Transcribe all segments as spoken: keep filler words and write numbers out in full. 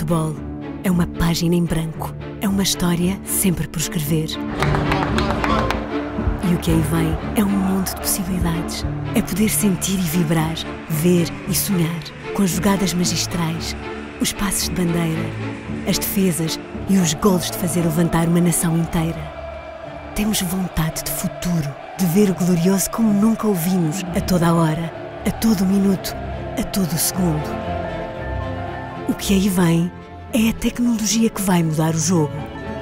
futebol é uma página em branco, é uma história sempre por escrever. E o que aí vem é um mundo de possibilidades. É poder sentir e vibrar, ver e sonhar, com as jogadas magistrais, os passes de bandeira, as defesas e os golos de fazer levantar uma nação inteira. Temos vontade de futuro, de ver o glorioso como nunca o vimos, a toda a hora, a todo o minuto, a todo o segundo. O que aí vem é a tecnologia que vai mudar o jogo.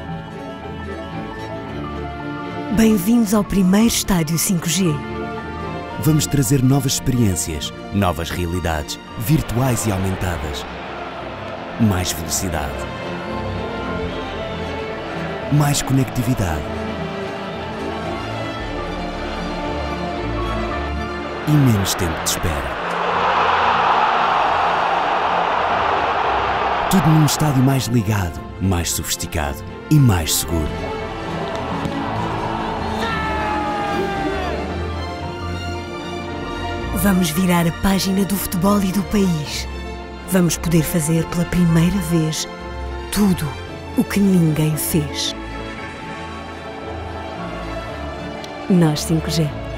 Bem-vindos ao primeiro estádio cinco G. Vamos trazer novas experiências, novas realidades, virtuais e aumentadas. Mais velocidade. Mais conectividade. E menos tempo de espera. Tudo num estádio mais ligado, mais sofisticado e mais seguro. Vamos virar a página do futebol e do país. Vamos poder fazer pela primeira vez tudo o que ninguém fez. Nós cinco G.